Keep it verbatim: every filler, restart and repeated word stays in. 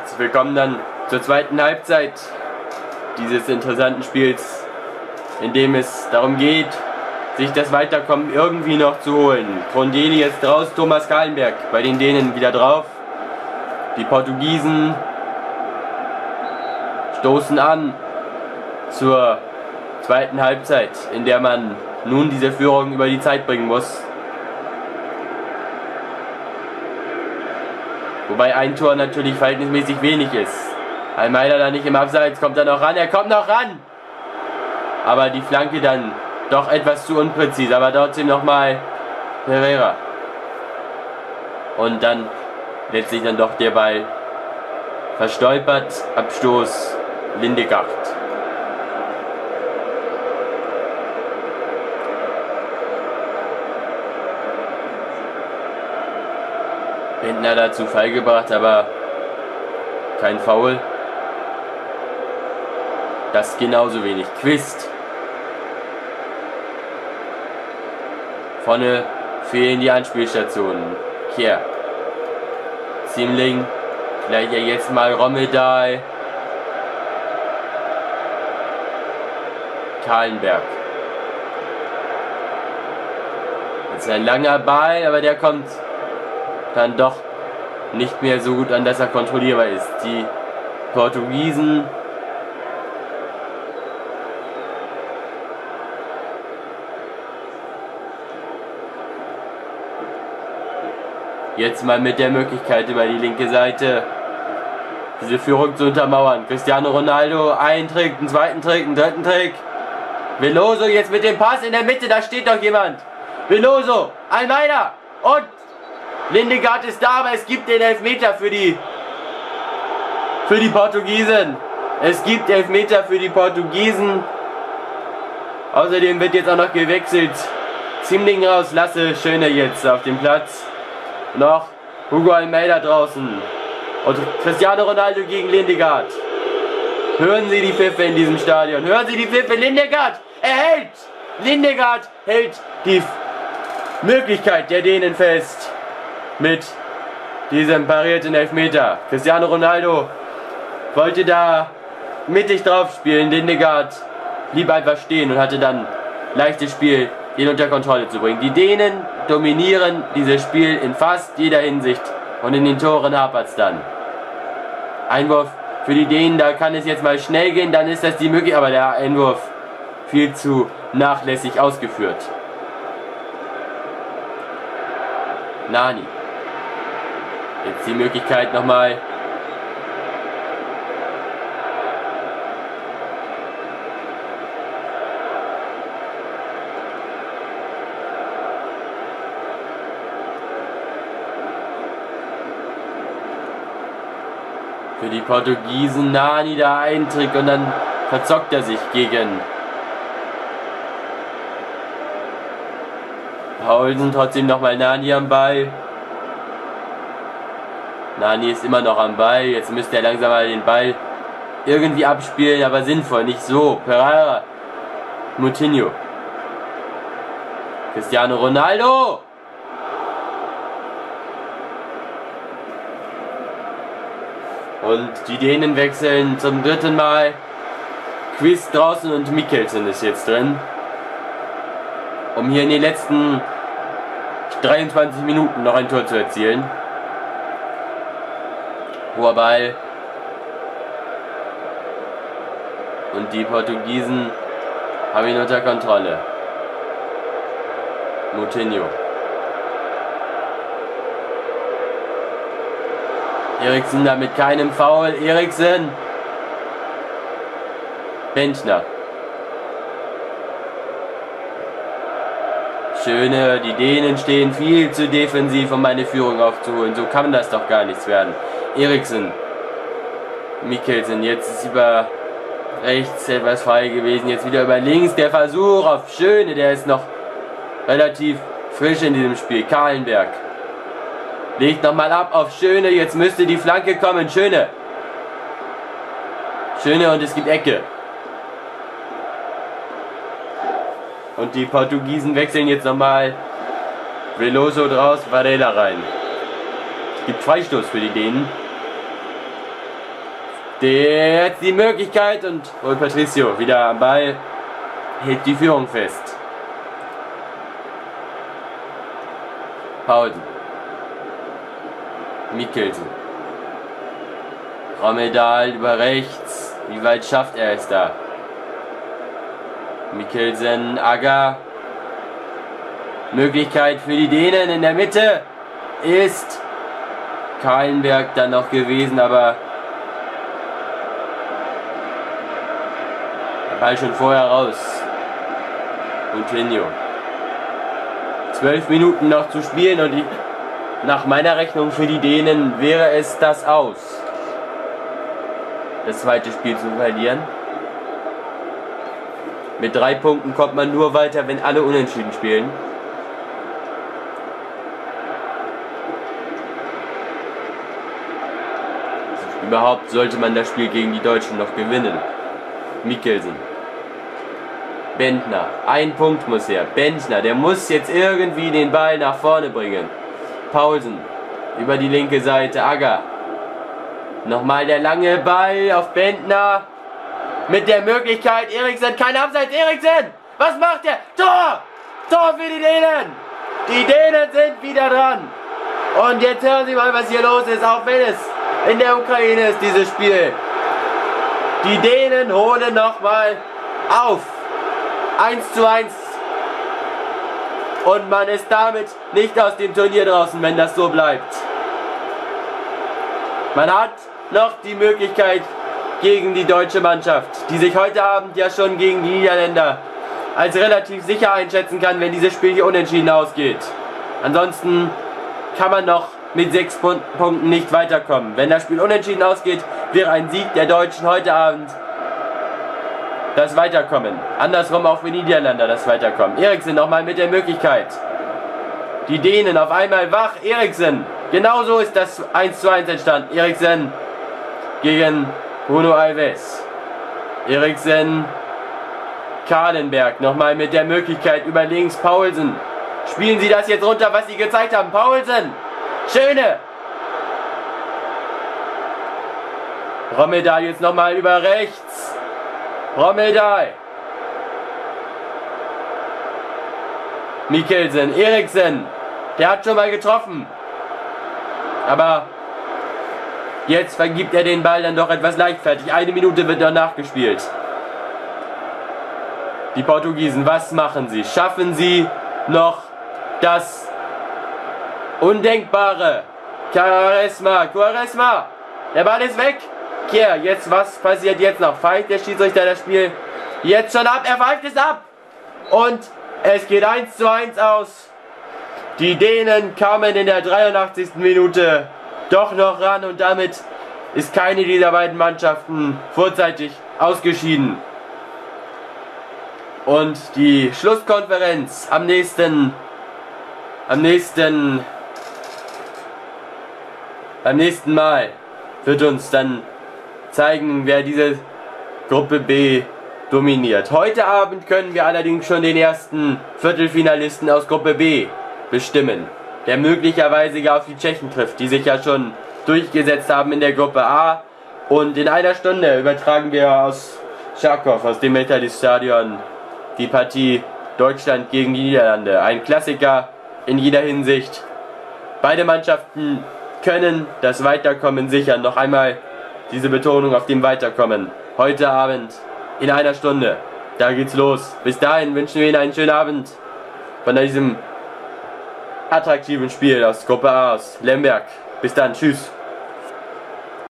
Herzlich willkommen dann zur zweiten Halbzeit dieses interessanten Spiels, in dem es darum geht, sich das Weiterkommen irgendwie noch zu holen. Trondeli jetzt raus, Thomas Kahlenberg bei den Dänen wieder drauf. Die Portugiesen stoßen an zur zweiten Halbzeit, in der man nun diese Führung über die Zeit bringen muss. Wobei ein Tor natürlich verhältnismäßig wenig ist. Almeida da nicht im Abseits, kommt er noch ran, er kommt noch ran! Aber die Flanke dann doch etwas zu unpräzis, aber trotzdem nochmal Pereira. Und dann letztlich dann doch der Ball verstolpert, Abstoß Lindegaard. Bendtner dazu Fall gebracht, aber kein Foul. Das genauso wenig. Quist. Vorne fehlen die Anspielstationen. Kier. Ziemling. Vielleicht ja jetzt mal Rommedahl. Kahlenberg. Das ist ein langer Ball, aber der kommt dann doch nicht mehr so gut an, dass er kontrollierbar ist. Die Portugiesen jetzt mal mit der Möglichkeit über die linke Seite diese Führung zu untermauern. Cristiano Ronaldo, einen Trick, einen zweiten Trick, einen dritten Trick. Veloso jetzt mit dem Pass in der Mitte, da steht doch jemand. Veloso, Almeida und Lindegaard ist da, aber es gibt den Elfmeter für die für die Portugiesen. Es gibt Elfmeter für die Portugiesen. Außerdem wird jetzt auch noch gewechselt. Ziemling raus, Lasse Schöne jetzt auf dem Platz. Noch Hugo Almeida draußen. Und Cristiano Ronaldo gegen Lindegaard. Hören Sie die Pfiffe in diesem Stadion. Hören Sie die Pfiffe. Lindegaard, er hält. Lindegaard hält die Möglichkeit der Dänen fest. Mit diesem parierten Elfmeter. Cristiano Ronaldo wollte da mittig drauf spielen. Lindegaard blieb einfach stehen und hatte dann leichtes Spiel, ihn unter Kontrolle zu bringen. Die Dänen dominieren dieses Spiel in fast jeder Hinsicht und in den Toren hapert es dann. Einwurf für die Dänen, da kann es jetzt mal schnell gehen, dann ist das die Möglichkeit, aber der Einwurf viel zu nachlässig ausgeführt. Nani. Jetzt die Möglichkeit nochmal. Für die Portugiesen Nani da ein Trick und dann verzockt er sich gegen Paulsen. Trotzdem nochmal Nani am Ball. Nani ist immer noch am Ball, jetzt müsste er langsam mal den Ball irgendwie abspielen, aber sinnvoll, nicht so. Pereira, Moutinho, Cristiano Ronaldo! Und die Dänen wechseln zum dritten Mal. Quist draußen und Mikkelsen ist jetzt drin. Um hier in den letzten dreiundzwanzig Minuten noch ein Tor zu erzielen. Hoher Ball. Und die Portugiesen haben ihn unter Kontrolle. Moutinho. Eriksen da mit keinem Foul. Eriksen. Bendtner. Schöne, die Dänen stehen viel zu defensiv, um meine Führung aufzuholen. So kann das doch gar nichts werden. Eriksen. Mikkelsen, jetzt ist über rechts etwas frei gewesen, jetzt wieder über links. Der Versuch auf Schöne, der ist noch relativ frisch in diesem Spiel. Kahlenberg. Legt nochmal ab auf Schöne, jetzt müsste die Flanke kommen. Schöne. Schöne und es gibt Ecke. Und die Portugiesen wechseln jetzt nochmal. Veloso draus, Varela rein. Es gibt Freistoß für die Dänen. Der jetzt die Möglichkeit und holt Patricio wieder am Ball, hält die Führung fest. Paulsen. Mikkelsen. Rommedahl über rechts. Wie weit schafft er es da? Mikkelsen, Agger. Möglichkeit für die Dänen in der Mitte ist Kahlenberg dann noch gewesen, aber der Ball schon vorher raus. Coutinho. Zwölf Minuten noch zu spielen und die, nach meiner Rechnung für die Dänen wäre es das aus, das zweite Spiel zu verlieren. Mit drei Punkten kommt man nur weiter, wenn alle unentschieden spielen. Überhaupt sollte man das Spiel gegen die Deutschen noch gewinnen. Mikkelsen. Bendtner. Ein Punkt muss her. Bendtner, der muss jetzt irgendwie den Ball nach vorne bringen. Paulsen. Über die linke Seite. Agger. Nochmal der lange Ball auf Bendtner. Mit der Möglichkeit, Eriksen, kein Abseits, Eriksen! Was macht er? Tor! Tor für die Dänen! Die Dänen sind wieder dran! Und jetzt hören Sie mal, was hier los ist, auch wenn es in der Ukraine ist, dieses Spiel. Die Dänen holen nochmal auf. eins zu eins. Und man ist damit nicht aus dem Turnier draußen, wenn das so bleibt. Man hat noch die Möglichkeit gegen die deutsche Mannschaft, die sich heute Abend ja schon gegen die Niederländer als relativ sicher einschätzen kann, wenn dieses Spiel hier unentschieden ausgeht. Ansonsten kann man noch mit sechs Punkten nicht weiterkommen. Wenn das Spiel unentschieden ausgeht, wäre ein Sieg der Deutschen heute Abend das Weiterkommen. Andersrum auch für die Niederländer das Weiterkommen. Eriksen nochmal mit der Möglichkeit. Die Dänen auf einmal wach. Eriksen. Genauso ist das eins zu eins entstanden. Eriksen gegen Bruno Alves. Eriksen. Kahlenberg nochmal mit der Möglichkeit über links. Paulsen. Spielen Sie das jetzt runter, was Sie gezeigt haben. Paulsen. Schöne. Rommedahl jetzt nochmal über rechts. Rommedahl. Mikkelsen. Eriksen. Der hat schon mal getroffen. Aber jetzt vergibt er den Ball dann doch etwas leichtfertig. Eine Minute wird noch nachgespielt. Die Portugiesen, was machen sie? Schaffen sie noch das Undenkbare? Quaresma, Quaresma. Der Ball ist weg. Kier, jetzt was passiert jetzt noch? Pfeift der Schiedsrichter das Spiel jetzt schon ab? Er pfeift es ab. Und es geht eins zu eins aus. Die Dänen kamen in der dreiundachtzigsten Minute doch noch ran und damit ist keine dieser beiden Mannschaften vorzeitig ausgeschieden. Und die Schlusskonferenz am nächsten, am nächsten, beim nächsten Mal wird uns dann zeigen, wer diese Gruppe B dominiert. Heute Abend können wir allerdings schon den ersten Viertelfinalisten aus Gruppe B bestimmen, der möglicherweise gar auf die Tschechen trifft, die sich ja schon durchgesetzt haben in der Gruppe A. Und in einer Stunde übertragen wir aus Charkow, aus dem Metallist-Stadion, die Partie Deutschland gegen die Niederlande. Ein Klassiker in jeder Hinsicht. Beide Mannschaften können das Weiterkommen sichern. Noch einmal diese Betonung auf dem Weiterkommen. Heute Abend in einer Stunde. Da geht's los. Bis dahin wünschen wir Ihnen einen schönen Abend von diesem attraktiven Spiel aus Gruppe A aus Lemberg. Bis dann. Tschüss.